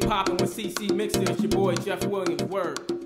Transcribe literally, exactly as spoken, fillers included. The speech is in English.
hopping with C C Mixer. It's your boy Jeff Williams. Word.